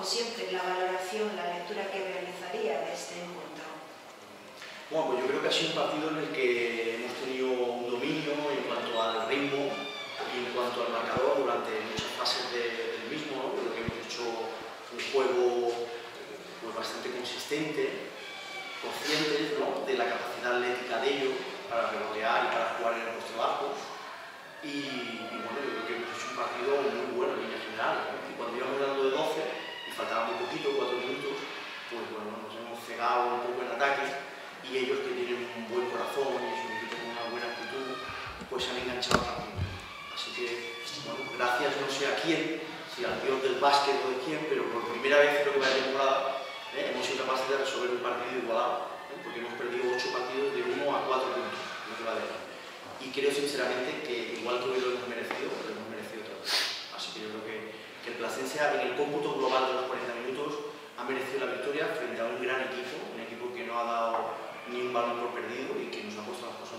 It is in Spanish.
como siempre, la valoración, la lectura que realizaría de este encuentro. Bueno, pues yo creo que ha sido un partido en el que hemos tenido un dominio en cuanto al ritmo y en cuanto al marcador durante muchas fases del mismo, ¿no? Creo que hemos hecho un juego pues, bastante consistente, conscientes, ¿no?, de la capacidad atlética de ellos para rebotear y para jugar en el poste bajo. Y bueno, yo creo que hemos hecho un partido muy bueno en línea general, ¿no? Y cuando íbamos ganando de 12 y faltaba muy poquito, 4 minutos, pues bueno, nos hemos cegado un poco en ataque y ellos, que tienen un buen corazón y es un equipo con una buena actitud, pues se han enganchado también. Así que, bueno, gracias no sé a quién, si al dios del básquet o de quién, pero por primera vez creo que la temporada hemos sido capaces de resolver un partido igualado, porque hemos perdido 8 partidos de 1 a 4 puntos, lo que va de ahí. Y creo sinceramente que igual que hoy lo hemos merecido otra vez. Así que yo creo que el Plasencia, en el cómputo global de los 40 minutos, ha merecido la victoria frente a un gran equipo, un equipo que no ha dado ni un balón por perdido y que nos ha puesto las cosas